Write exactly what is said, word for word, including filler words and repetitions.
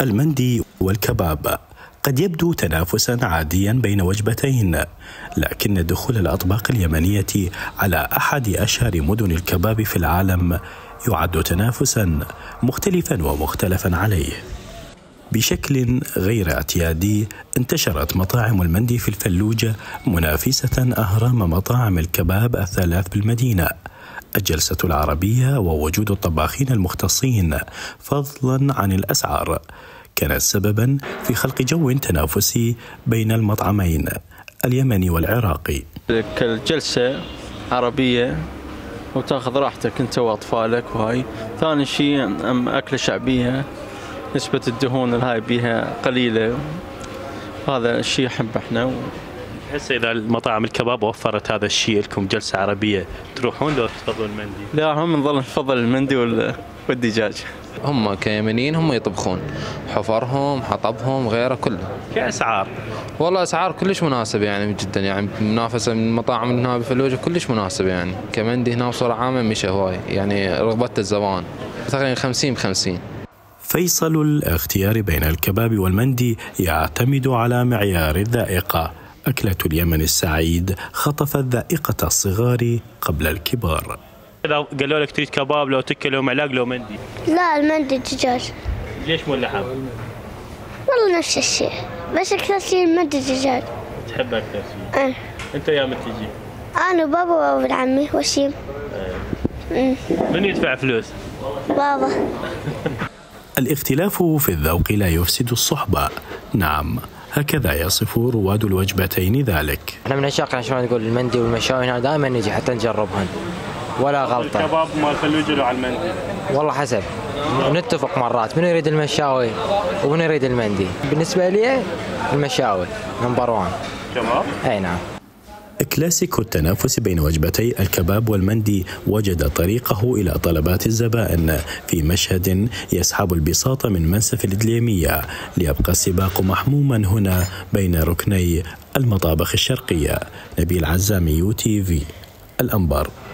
المندي والكباب قد يبدو تنافسا عاديا بين وجبتين، لكن دخول الأطباق اليمنية على أحد أشهر مدن الكباب في العالم يعد تنافسا مختلفا ومختلفا عليه. بشكل غير اعتيادي انتشرت مطاعم المندي في الفلوجة منافسة أهرام مطاعم الكباب الثلاث بالمدينة. الجلسة العربية ووجود الطباخين المختصين فضلا عن الأسعار كانت سببا في خلق جو تنافسي بين المطعمين اليمني والعراقي. الجلسة عربية وتاخذ راحتك انت واطفالك وهاي. ثاني شيء أكلة شعبية، نسبة الدهون الهاي بيها قليلة، هذا الشيء احب احنا. هسه اذا المطاعم الكباب وفرت هذا الشيء لكم جلسة عربية تروحون لو تفضلون المندي؟ لا، هم نظل نفضل المندي والدجاج. هم كيمنيين هم يطبخون، حفرهم حطبهم غيره كله. كأسعار؟ والله أسعار كلش مناسب يعني جدا، يعني منافسة من المطاعم هنا بفلوجة كلش مناسب. يعني كمندي هنا بصورة عامة مش هواي، يعني رغبة الزبائن تقريبا خمسين بخمسين. فيصل الاختيار بين الكباب والمندي يعتمد على معيار الذائقة. أكلة اليمن السعيد خطفت ذائقة الصغار قبل الكبار. إذا قالوا لك تريد كباب لو تكة لو معلاق لو مندي؟ لا، المندي دجاج. ليش مو اللحم؟ والله نفس الشيء، بس أكثر شيء المندي دجاج. تحب أكثر شيء؟ أه. أنت يا من تجي؟ أنا وبابا وابن عمي وسيم. أه. من يدفع فلوس؟ بابا. الاختلاف في الذوق لا يفسد الصحبة. نعم، هكذا يصف رواد الوجبتين ذلك. احنا من عشاق شلون نقول المندي والمشاوي هنا دائما نجي حتى نجربهن ولا غلطه. الكباب مال فلوجة لو على المندي؟ والله حسب، نتفق مرات من يريد المشاوي ومن يريد المندي. بالنسبه لي المشاوي نمبر وان. كباب؟ اي نعم. كلاسيكو التنافس بين وجبتي الكباب والمندي وجد طريقه إلى طلبات الزبائن في مشهد يسحب البساط من منسف الإدليمية، ليبقى السباق محموما هنا بين ركني المطابخ الشرقية. نبيل عزامي، يو تي في، الأنبار.